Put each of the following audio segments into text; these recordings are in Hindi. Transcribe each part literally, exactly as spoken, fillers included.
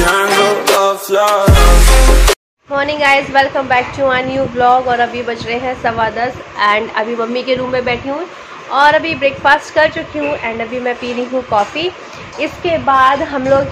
Morning guys, welcome back to a new blog. और अभी बज रहे हैं सवा दस एंड अभी मम्मी के रूम में बैठी हूँ और अभी ब्रेकफास्ट कर चुकी हूँ एंड अभी मैं पी रही हूँ कॉफ़ी। इसके बाद हम लोग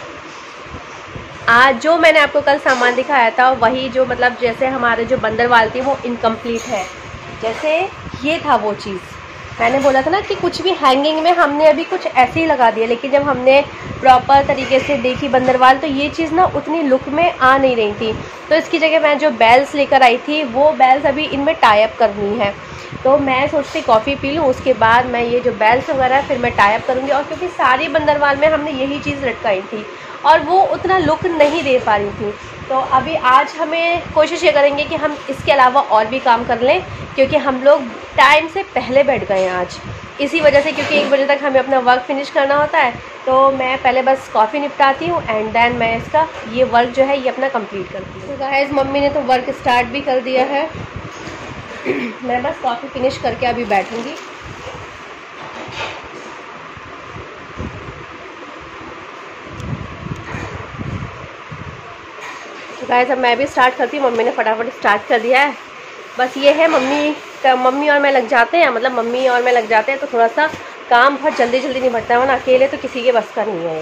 आज जो मैंने आपको कल सामान दिखाया था वही, जो मतलब जैसे हमारे जो बंदरवाल थी वो इनकम्प्लीट है। जैसे ये था वो चीज़, मैंने बोला था ना कि कुछ भी हैंगिंग में हमने अभी कुछ ऐसे ही लगा दिया, लेकिन जब हमने प्रॉपर तरीके से देखी बंदरवाल तो ये चीज़ ना उतनी लुक में आ नहीं रही थी। तो इसकी जगह मैं जो बेल्स लेकर आई थी वो बेल्स अभी इनमें टाई अप करनी है। तो मैं सोचती कॉफ़ी पी लूँ, उसके बाद मैं ये जो बेल्स वगैरह फिर मैं टाई अप करूँगी। और क्योंकि सारी बंदरवाल में हमने यही चीज़ लटकाई थी और वो उतना लुक नहीं दे पा रही थी, तो अभी आज हमें कोशिश ये करेंगे कि हम इसके अलावा और भी काम कर लें, क्योंकि हम लोग टाइम से पहले बैठ गए हैं आज इसी वजह से, क्योंकि एक बजे तक हमें अपना वर्क फिनिश करना होता है। तो मैं पहले बस कॉफ़ी निपटाती हूँ एंड देन मैं इसका ये वर्क जो है ये अपना कंप्लीट करती हूँ। तो गाइस, मम्मी ने तो वर्क स्टार्ट भी कर दिया है। मैं बस कॉफ़ी फिनिश करके अभी बैठूँगी। गाइस, अब मैं भी स्टार्ट करती हूँ। मम्मी ने फटाफट स्टार्ट कर दिया है। बस ये है, मम्मी का मम्मी और मैं लग जाते हैं, मतलब मम्मी और मैं लग जाते हैं तो थोड़ा सा काम बहुत जल्दी जल्दी निपटता है, वरना अकेले तो किसी के बस का नहीं है।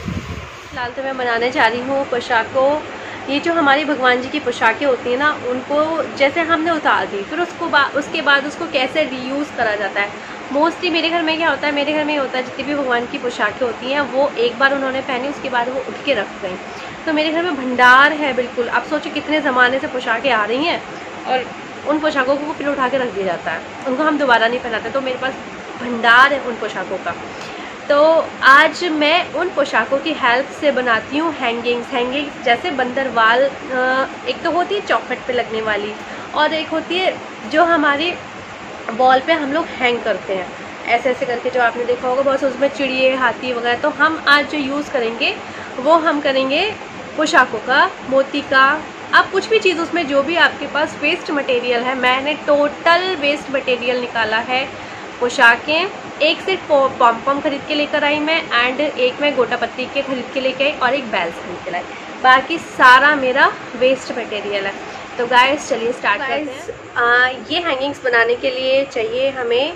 फिलहाल तो मैं बनाने जा रही हूँ पोशाकों। ये जो हमारी भगवान जी की पोशाकें होती हैं ना, उनको जैसे हमने उतार दी फिर उसको बा, उसके बाद उसको कैसे रीयूज़ करा जाता है। मोस्टली मेरे घर में क्या होता है, मेरे घर में ये होता है जितनी भी भगवान की पोशाकें होती हैं वो एक बार उन्होंने पहनी, उसके बाद वो उठ के रख गई। तो मेरे घर में भंडार है बिल्कुल। आप सोचो कितने ज़माने से पोशाकें आ रही हैं और उन पोशाकों को फिर उठा के रख दिया जाता है, उनको हम दोबारा नहीं पहनाते। तो मेरे पास भंडार है उन पोशाकों का। तो आज मैं उन पोशाकों की हेल्प से बनाती हूँ हैंगिंग्स। हैंगिंग्स जैसे बंदरवाल, एक तो होती है चौखट पे लगने वाली और एक होती है जो हमारी वॉल पे हम लोग हैंग करते हैं ऐसे ऐसे करके, जो आपने देखा होगा बहुत, उसमें चिड़िए हाथी वगैरह। तो हम आज जो यूज़ करेंगे वो हम करेंगे पोशाकों का, मोती का। आप कुछ भी चीज़ उसमें जो भी आपके पास वेस्ट मटेरियल है, मैंने टोटल वेस्ट मटेरियल निकाला है। पोशाकें एक सिर्फ पॉम पॉम खरीद के लेकर आई मैं एंड एक मैं गोटा पत्ती के खरीद के लेके आई और एक बैल्स खरीद के लाई। बाकी सारा मेरा वेस्ट मटेरियल है। तो गाइस चलिए स्टार्ट करते हैं। ये हैंगिंग्स बनाने के लिए चाहिए हमें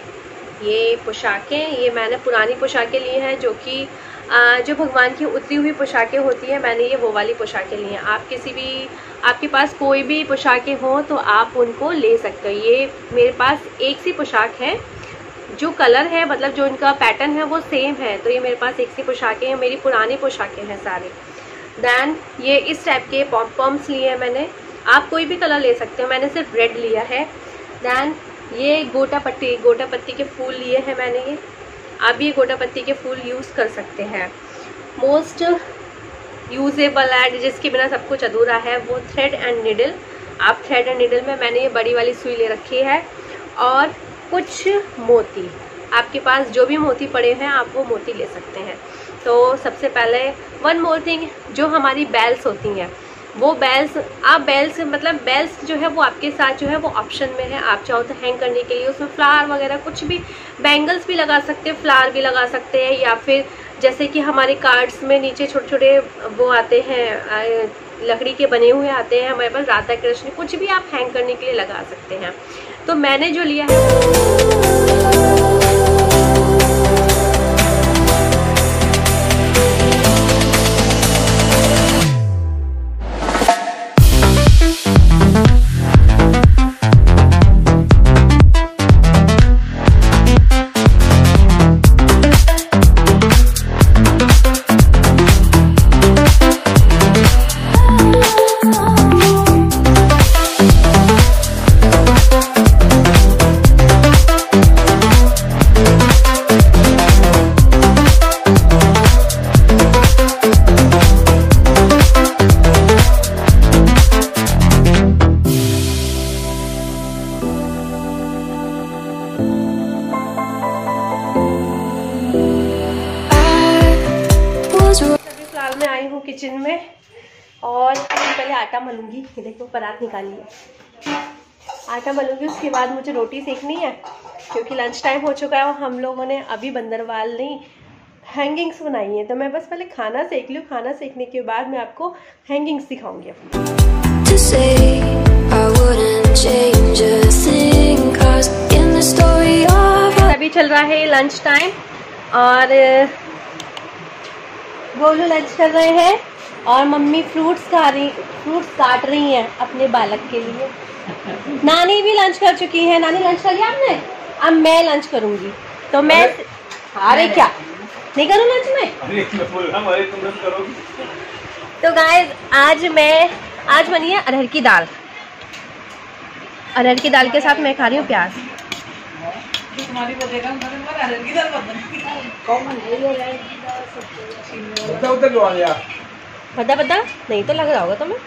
ये पोशाकें। ये मैंने पुरानी पोशाकें ली हैं, जो कि जो भगवान की उतरी हुई पोशाकें होती हैं, मैंने ये वो वाली पोशाकें ली हैं। आप किसी भी, आपके पास कोई भी पोशाकें हों तो आप उनको ले सकते हो। ये मेरे पास एक सी पोशाक है, जो कलर है मतलब जो इनका पैटर्न है वो सेम है। तो ये मेरे पास एक सी पोशाकें हैं, मेरी पुरानी पोशाकें हैं सारी। दैन ये इस टाइप के पॉम पॉम्स लिए हैं मैंने। आप कोई भी कलर ले सकते हो, मैंने सिर्फ रेड लिया है। दैन ये गोटा पत्ती, गोटा पत्ती के फूल लिए हैं मैंने। ये आप ये गोटा पत्ती के फूल यूज़ कर सकते हैं। मोस्ट यूजेबल है, जिसके बिना सब कुछ अधूरा है, वो थ्रेड एंड निडल। आप थ्रेड एंड निडल में मैंने ये बड़ी वाली सुई ले रखी है और कुछ मोती। आपके पास जो भी मोती पड़े हैं आप वो मोती ले सकते हैं। तो सबसे पहले वन मोर थिंग, जो हमारी बेल्स होती हैं वो बेल्स, आप बेल्स मतलब बेल्स जो है वो आपके साथ जो है वो ऑप्शन में है। आप चाहो तो हैंग करने के लिए उसमें फ्लावर वगैरह कुछ भी, बैंगल्स भी लगा सकते हैं, फ्लावर भी लगा सकते हैं, या फिर जैसे कि हमारे कार्ड्स में नीचे छोटे छोटे वो आते हैं, लकड़ी के बने हुए आते हैं हमारे पास, राधा कृष्ण, कुछ भी आप हैंग करने के लिए लगा सकते हैं। तो मैंने जो लिया है किचन में और पहले आटा मलूंगी। ये देखो परात निकाली है, आटा मलूंगी, उसके बाद मुझे रोटी सेकनी है क्योंकि लंच टाइम हो चुका है और हम लोगों ने अभी बंदरवाल नहीं हैंगिंग्स बनाई हैं, तो मैं बस पहले खाना सेक लूँ, खाना सेकने के बाद मैं आपको हैंगिंग्स दिखाऊंगी। अभी चल रहा है लंच टाइम और गोलू लंच कर रहे हैं और मम्मी फ्रूट्स खा रही फ्रूट्स काट रही हैं अपने बालक के लिए। नानी भी लंच कर चुकी है। नानी लंच कर लिया आपने? अब मैं लंच करूंगी, तो मैं अरे क्या नहीं करूँ लंच में? तो गाइस आज मैं आज बनी है अरहर की दाल। अरहर की दाल के साथ मैं खा रही हूँ प्याज। पता पता नहीं तो लग रहा होगा तुम्हें।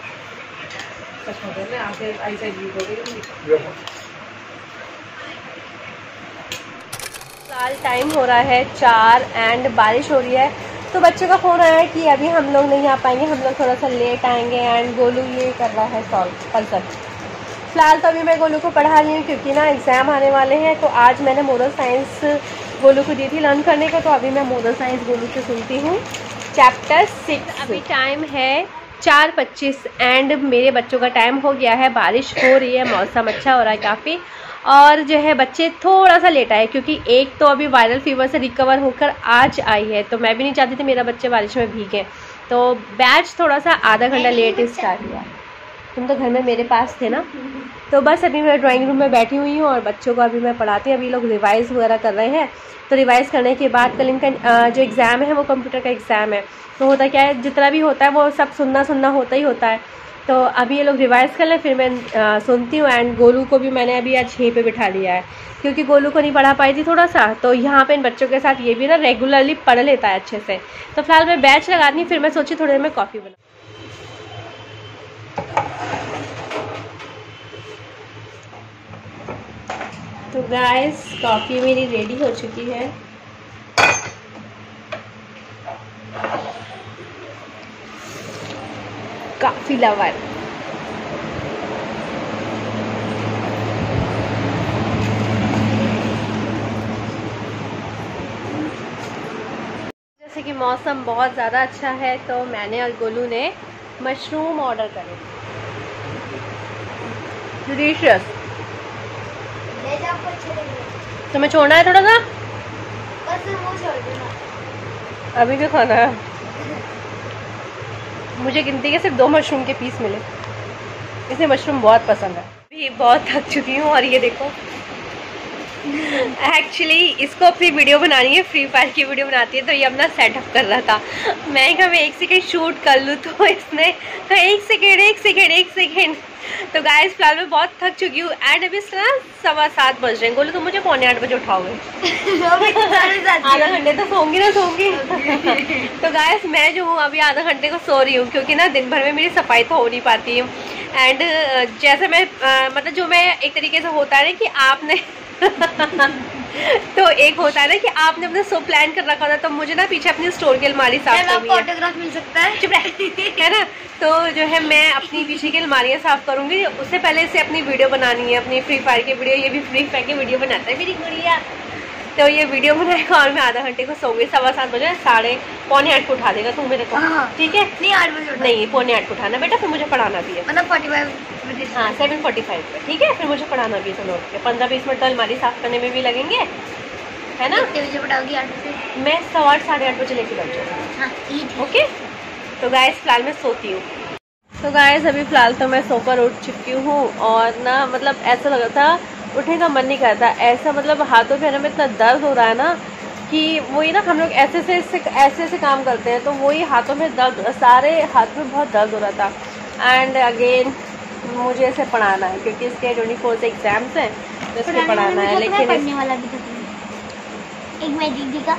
साल टाइम हो रहा है चार एंड बारिश हो रही है, तो बच्चों का फोन आया है कि अभी हम लोग नहीं आ पाएंगे, हम लोग थोड़ा सा लेट आएंगे एंड गोलू ये कर रहा है सॉल्व पजल। फिलहाल तो अभी मैं गोलू को पढ़ा रही हूँ क्योंकि ना एग्ज़ाम आने वाले हैं। तो आज मैंने मोरल साइंस गोलू को दी थी लर्न करने का, तो अभी मैं मोरल साइंस गोलू से सुनती हूँ चैप्टर सिक्स। अभी टाइम है चार पच्चीस एंड मेरे बच्चों का टाइम हो गया है। बारिश हो रही है, मौसम अच्छा हो रहा है काफ़ी, और जो है बच्चे थोड़ा सा लेट आए क्योंकि एक तो अभी वायरल फीवर से रिकवर होकर आज आई है, तो मैं भी नहीं चाहती थी मेरा बच्चे बारिश में भीगे, तो बैच थोड़ा सा आधा घंटा लेट स्टार्ट हुआ। तुम तो घर में मेरे पास थे ना। तो बस अभी मैं ड्राइंग रूम में बैठी हुई हूँ और बच्चों को अभी मैं पढ़ाती हूँ। अभी लोग रिवाइज़ वगैरह कर रहे हैं, तो रिवाइज़ करने के बाद कल इनका जो एग्ज़ाम है वो कंप्यूटर का एग्ज़ाम है। तो होता क्या है, जितना भी होता है वो सब सुनना सुनना होता ही होता है। तो अभी ये लोग रिवाइज़ कर लें, फिर मैं आ, सुनती हूँ। एंड गोलू को भी मैंने अभी आज यहीं पे बिठा लिया है क्योंकि गोलू को नहीं पढ़ा पाई थी थोड़ा सा, तो यहाँ पे इन बच्चों के साथ ये भी ना रेगुलरली पढ़ लेता है अच्छे से। तो फिलहाल मैं बैच लगाती हूँ, फिर मैं सोची थोड़ी देर में कॉफ़ी बना। तो गाइस कॉफ़ी मेरी रेडी हो चुकी है। काफ़ी लवर जैसे कि मौसम बहुत ज़्यादा अच्छा है, तो मैंने और गोलू ने मशरूम ऑर्डर करे। डिलीशियस। तुम्हें छोड़ना है थोड़ा सा? बस वो छोड़ देना। अभी भी खाना है। मुझे गिनती के सिर्फ दो मशरूम के पीस मिले, इसे मशरूम बहुत पसंद है। अभी बहुत थक चुकी हूँ और ये देखो एक्चुअली इसको अपनी वीडियो बनानी है, फ्री फायर की वीडियो बनाती है, तो ये अपना सेटअप कर रहा था। मैं कहा मैं एक सेकेंड शूट कर लूँ, तो इसने कहा एक सेकेंड एक सेकेंड एक सेकेंड। तो गाइस फिलहाल मैं बहुत थक चुकी हूँ एंड अभी ना सवा सात बज रहे हैं। बोलो तो मुझे पौने आठ बजे उठाओगे? आधा घंटे तो सोऊंगी ना सोऊंगी। तो गाइस मैं जो हूँ अभी आधा घंटे को सो रही हूँ क्योंकि ना दिन भर में मेरी सफाई तो हो नहीं पाती है। एंड जैसे मैं आ, मतलब जो मैं एक तरीके से होता है ना कि आपने तो एक होता है ना कि आपने अपना सो प्लान कर रखा था, तो मुझे ना पीछे अपनी स्टोर की अलमारी साफ करनी है। ऑटोग्राफ मिल सकता है? चुप रह है ना। तो जो है मैं अपनी पीछे की अलमारियाँ साफ करूंगी, उससे पहले से अपनी वीडियो बनानी है, अपनी फ्री फायर की वीडियो। ये भी फ्री फायर की वीडियो बनाता है मेरी गुड़िया, तो ये वीडियो बनाएगा और मैं आधा घंटे को सोऊंगी। सवा सात बजे साढ़े पौने आठ को उठा देगा तू मेरे को, ठीक है? नहीं आठ बजे नहीं, पौने आठ को उठाना बेटा, फिर मुझे पढ़ाना भी है। मतलब फोर्टी फाइव हाँ सेवन फोर्टी फाइव पे, ठीक है? फिर मुझे पढ़ाना भी है। चलो उठ के पंद्रह बीस मिनट तो अलमारी साफ करने में भी लगेंगे, है ना? कितने बजे पढ़ाओगी? आठ बजे? मैं सवा आठ साढ़े आठ बजे लेके बैठ जाऊँगी। ओके तो गाइस फिलहाल मैं सोती हूँ। तो गाइस अभी फ़िलहाल तो मैं सोकर उठ चुकी हूँ और ना मतलब ऐसा लग रहा था उठने का मन नहीं करता, ऐसा मतलब हाथों पैरों में इतना दर्द हो रहा है ना कि वही ना हम लोग ऐसे से ऐसे ऐसे काम करते हैं, तो वही हाथों में दर्द, सारे हाथ में बहुत दर्द हो रहा था। एंड अगेन मुझे इसे पढ़ाना है क्योंकि इसके ट्वेंटी फोर से एग्जाम्स हैं, तो इसको पढ़ाना है। लेकिन पढ़ने वाला भी तो एक मैं दीदी का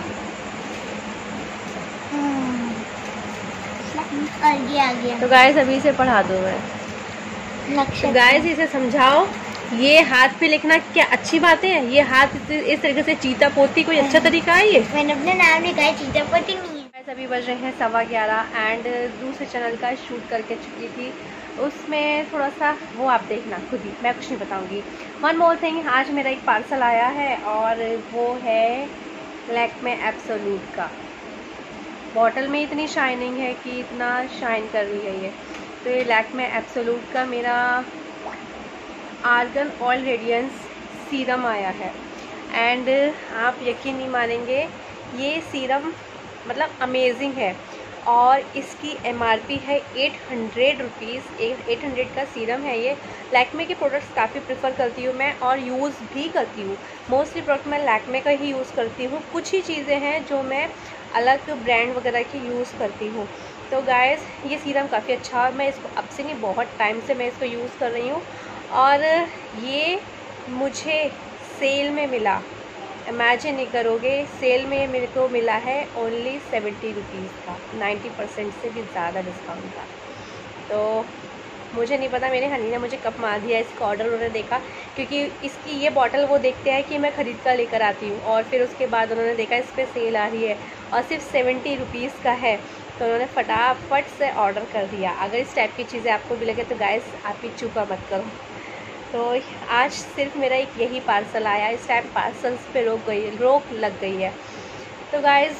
ये आ गया। तो गाइस अभी इसे पढ़ा दो मैं। तो गाइस इसे समझाओ ये हाथ पे लिखना क्या अच्छी बात है? ये हाथ इस तरीके से चीता पोती कोई अच्छा तरीका है? ये मैंने अपने नाम लिखा है, चीता पोती नहीं है। गाइस अभी बज रहे हैं सवा ग्यारह एंड दूसरे चैनल का शूट करके चुकी थी, उसमें थोड़ा सा वो आप देखना खुद ही, मैं कुछ नहीं बताऊंगी। वन मोर थिंग, आज मेरा एक पार्सल आया है और वो है लैक्मे एब्सोल्यूट का। बॉटल में इतनी शाइनिंग है कि इतना शाइन कर रही है ये। तो ये लैक्मे एब्सोल्यूट का मेरा आर्गन ऑयल रेडियंस सीरम आया है। एंड आप यकीन नहीं मानेंगे, ये सीरम मतलब अमेजिंग है। और इसकी एमआरपी है eight hundred rupees. Eight hundred का सीरम है ये। लैक्मे के प्रोडक्ट्स काफ़ी प्रेफर करती हूँ मैं और यूज़ भी करती हूँ। मोस्टली प्रोडक्ट मैं लैक्मे का ही यूज़ करती हूँ। कुछ ही चीज़ें हैं जो मैं अलग ब्रांड वगैरह की यूज़ करती हूँ। तो गाइस ये सीरम काफ़ी अच्छा है। मैं इसको अब से नहीं, बहुत टाइम से मैं इसको यूज़ कर रही हूँ और ये मुझे सेल में मिला। इमेजिन नहीं करोगे, सेल में मेरे को मिला है ओनली सेवेंटी रुपीज़ का, नाइन्टी परसेंट से भी ज़्यादा डिस्काउंट था। तो मुझे नहीं पता मेरे हनी ने मुझे कब मार दिया इसका ऑर्डर उन्होंने देखा, क्योंकि इसकी ये बॉटल वो देखते हैं कि मैं ख़रीद कर लेकर आती हूँ और फिर उसके बाद उन्होंने देखा इस पर सेल आ रही है और सिर्फ सेवेंटी रुपीज़ का है, तो उन्होंने फटाफट से ऑर्डर कर दिया। अगर इस टाइप की चीज़ें आपको भी लगे तो गाइस आप ही चूका मत करो। तो आज सिर्फ मेरा एक यही पार्सल आया। इस टाइम पार्सल्स पे रोक गई रोक लग गई है। तो गाइस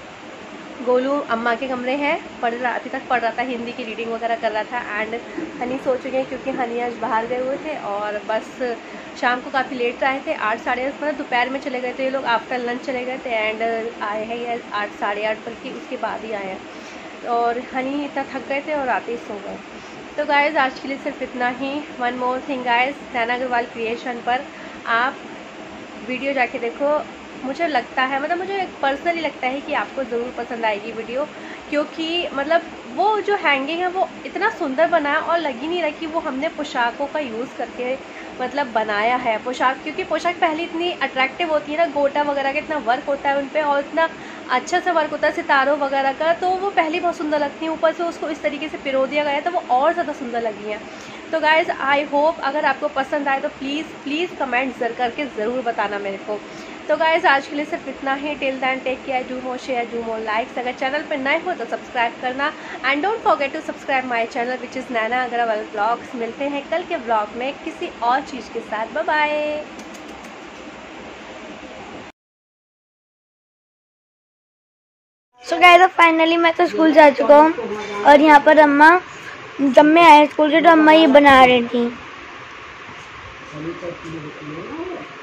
गोलू अम्मा के कमरे हैं, पढ़ रहा, अभी तक पढ़ रहा था, हिंदी की रीडिंग वगैरह कर रहा था। एंड हनी सो चुके हैं क्योंकि हनी आज बाहर गए हुए थे और बस शाम को काफ़ी लेट आए थे, आठ साढ़े आठ मतलब दोपहर में चले गए थे ये लोग, आफ्टर लंच चले गए थे। एंड आए हैं ये आठ साढ़े आठ बल्कि उसके बाद ही आए हैं। और हनी इतना थक गए थे और आते ही सो गए। तो गाइज़ आज के लिए सिर्फ इतना ही। One more thing guys, Naina Agarwal creation पर आप वीडियो जाके देखो। मुझे लगता है, मतलब मुझे पर्सनली लगता है कि आपको ज़रूर पसंद आएगी वीडियो, क्योंकि मतलब वो जो हैंगिंग है वो इतना सुंदर बना है और लग ही नहीं रहा कि वो हमने पोशाकों का यूज़ करके मतलब बनाया है पोशाक। क्योंकि पोशाक पहले इतनी अट्रैक्टिव होती है ना, गोटा वगैरह का इतना वर्क होता है उन पर और इतना अच्छा सा वर्क होता है सितारों वगैरह का, तो वो पहले बहुत सुंदर लगती हैं। ऊपर से उसको इस तरीके से पिरो दिया गया है तो वो और ज़्यादा सुंदर लगी हैं। तो गाइज़ आई होप अगर आपको पसंद आए तो प्लीज़ प्लीज़ कमेंट ज़र करके ज़रूर बताना मेरे को। तो गाइज़ आज के लिए सिर्फ इतना ही। Till then take care, do more share, do more likes. अगर चैनल पर नए हो तो सब्सक्राइब करना and don't forget to subscribe my channel which is Naina Agarwal blogs. मिलते हैं कल के ब्लॉग में किसी और चीज़ के साथ। Bye bye. सो गाइस अब फाइनली मैं तो स्कूल जा चुका हूँ और यहाँ पर अम्मा, जब मैं आया स्कूल से तो अम्मा ये बना रही थी।